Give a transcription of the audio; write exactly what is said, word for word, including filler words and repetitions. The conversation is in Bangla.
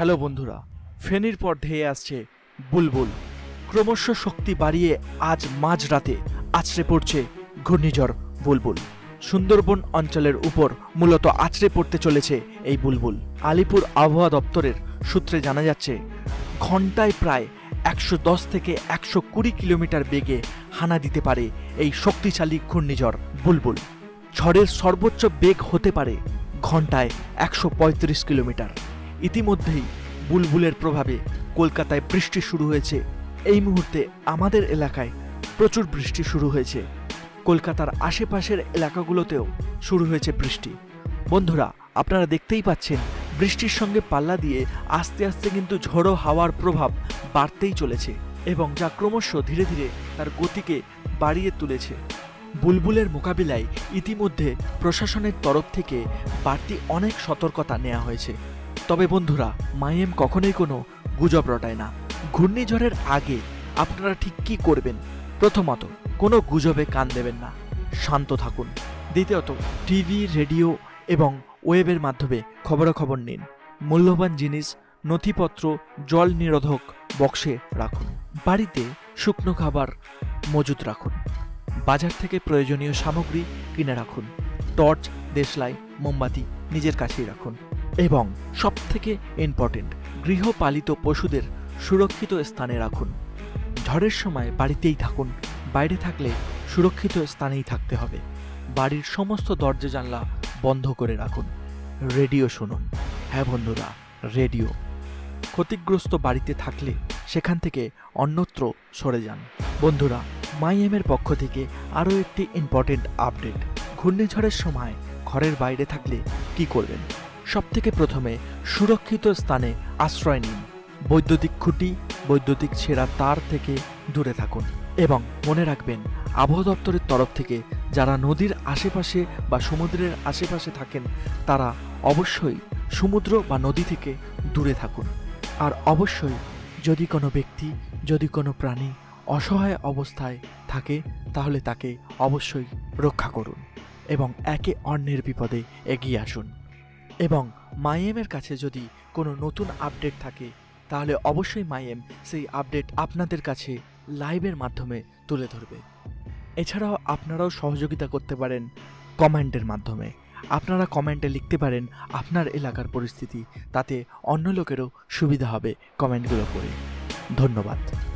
হ্যালো বন্ধুরা, ফেনীর পর ধেয়ে আসছে বুলবুল। ক্রমশ শক্তি বাড়িয়ে আজ মাঝরাতে আছড়ে পড়ছে ঘূর্ণিঝড় বুলবুল। সুন্দরবন অঞ্চলের উপর মূলত আছড়ে পড়তে চলেছে এই বুলবুল। আলিপুর আবহাওয়া দপ্তরের সূত্রে জানা যাচ্ছে, ঘন্টায় প্রায় একশো দশ থেকে একশো কুড়ি কিলোমিটার বেগে হানা দিতে পারে এই শক্তিশালী ঘূর্ণিঝড় বুলবুল। ঝড়ের সর্বোচ্চ বেগ হতে পারে ঘন্টায় একশো পঁয়ত্রিশ কিলোমিটার। ইতিমধ্যেই বুলবুলের প্রভাবে কলকাতায় বৃষ্টি শুরু হয়েছে। এই মুহূর্তে আমাদের এলাকায় প্রচুর বৃষ্টি শুরু হয়েছে। কলকাতার আশেপাশের এলাকাগুলোতেও শুরু হয়েছে বৃষ্টি। বন্ধুরা, আপনারা দেখতেই পাচ্ছেন বৃষ্টির সঙ্গে পাল্লা দিয়ে আস্তে আস্তে কিন্তু ঝোড়ো হাওয়ার প্রভাব বাড়তেই চলেছে এবং যা ক্রমশ ধীরে ধীরে তার গতিকে বাড়িয়ে তুলেছে। বুলবুলের মোকাবিলায় ইতিমধ্যে প্রশাসনের তরফ থেকে বাড়তি অনেক সতর্কতা নেওয়া হয়েছে। তবে বন্ধুরা, মাইএম কখনোই কোনো গুজব রটায় না। ঘূর্ণিঝড়ের আগে আপনারা ঠিক কী করবেন? প্রথমত, কোনো গুজবে কান দেবেন না, শান্ত থাকুন। দ্বিতীয়ত, টিভি, রেডিও এবং ওয়েবের মাধ্যমে খবরাখবর নিন। মূল্যবান জিনিস, নথিপত্র জল নিরোধক বক্সে রাখুন। বাড়িতে শুকনো খাবার মজুত রাখুন। বাজার থেকে প্রয়োজনীয় সামগ্রী কিনে রাখুন। টর্চ, দেশলাই, মোমবাতি নিজের কাছেই রাখুন। এবং সবথেকে ইম্পর্টেন্ট, গৃহপালিত পশুদের সুরক্ষিত স্থানে রাখুন। ঝড়ের সময় বাড়িতেই থাকুন, বাইরে থাকলে সুরক্ষিত স্থানেই থাকতে হবে। বাড়ির সমস্ত দরজা জানলা বন্ধ করে রাখুন। রেডিও শুনুন। হ্যাঁ বন্ধুরা, রেডিও। ক্ষতিগ্রস্ত বাড়িতে থাকলে সেখান থেকে অন্যত্র সরে যান। বন্ধুরা, মাইএমের পক্ষ থেকে আরও একটি ইম্পর্টেন্ট আপডেট। ঘূর্ণিঝড়ের সময় ঘরের বাইরে থাকলে কি করবেন? সবথেকে প্রথমে সুরক্ষিত স্থানে আশ্রয় নিন। বৈদ্যুতিক খুঁটি, বৈদ্যুতিক ছেঁড়া তার থেকে দূরে থাকুন। এবং মনে রাখবেন, আবহাওয়া দপ্তরের তরফ থেকে যারা নদীর আশেপাশে বা সমুদ্রের আশেপাশে থাকেন তারা অবশ্যই সমুদ্র বা নদী থেকে দূরে থাকুন। আর অবশ্যই যদি কোনো ব্যক্তি, যদি কোনো প্রাণী অসহায় অবস্থায় থাকে তাহলে তাকে অবশ্যই রক্ষা করুন এবং একে অন্যের বিপদে এগিয়ে আসুন। এবং মাইএমের কাছে যদি কোনো নতুন আপডেট থাকে তাহলে অবশ্যই মাইএম সেই আপডেট আপনাদের কাছে লাইভের মাধ্যমে তুলে ধরবে। এছাড়াও আপনারাও সহযোগিতা করতে পারেন কমেন্টের মাধ্যমে। আপনারা কমেন্টে লিখতে পারেন আপনার এলাকার পরিস্থিতি, তাতে অন্য লোকেরও সুবিধা হবে কমেন্টগুলো পড়ে। ধন্যবাদ।